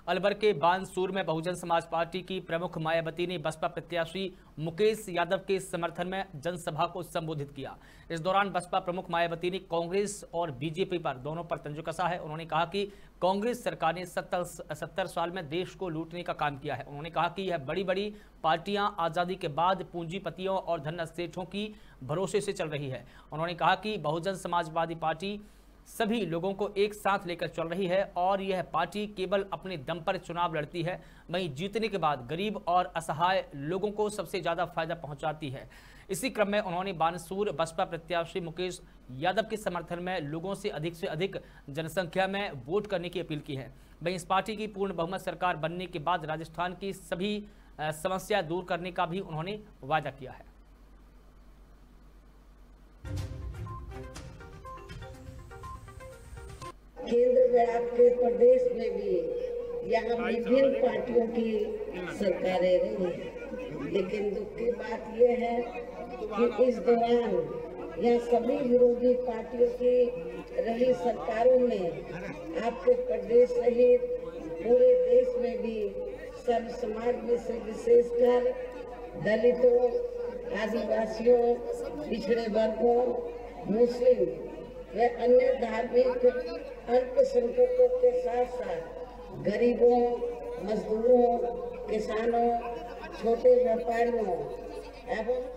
अलवर के बानसूर में बहुजन समाज पार्टी की प्रमुख मायावती ने बसपा प्रत्याशी मुकेश यादव के समर्थन में जनसभा को संबोधित किया। इस दौरान बसपा प्रमुख मायावती ने कांग्रेस और बीजेपी पर दोनों पर तंज कसा है। उन्होंने कहा कि कांग्रेस सरकार ने 70 साल में देश को लूटने का काम किया है। उन्होंने कहा कि यह बड़ी बड़ी पार्टियां आज़ादी के बाद पूंजीपतियों और धन सेठों की भरोसे से चल रही है। उन्होंने कहा कि बहुजन समाजवादी पार्टी सभी लोगों को एक साथ लेकर चल रही है और यह पार्टी केवल अपने दम पर चुनाव लड़ती है, वहीं जीतने के बाद गरीब और असहाय लोगों को सबसे ज़्यादा फायदा पहुंचाती है। इसी क्रम में उन्होंने बानसूर बसपा प्रत्याशी मुकेश यादव के समर्थन में लोगों से अधिक जनसंख्या में वोट करने की अपील की है। वहीं इस पार्टी की पूर्ण बहुमत सरकार बनने के बाद राजस्थान की सभी समस्या दूर करने का भी उन्होंने वादा किया है। केंद्र में आपके प्रदेश में भी यहाँ विभिन्न पार्टियों की सरकारें रही, लेकिन दुख की बात यह है कि इस दौरान यहाँ सभी विरोधी पार्टियों की रही सरकारों ने आपके प्रदेश सहित पूरे देश में भी सर्व समाज में से विशेषकर दलितों, आदिवासियों, पिछड़े वर्गों, मुस्लिम व अन्य धार्मिक अल्पसंख्यकों के साथ साथ गरीबों, मजदूरों, किसानों, छोटे व्यापारियों एवं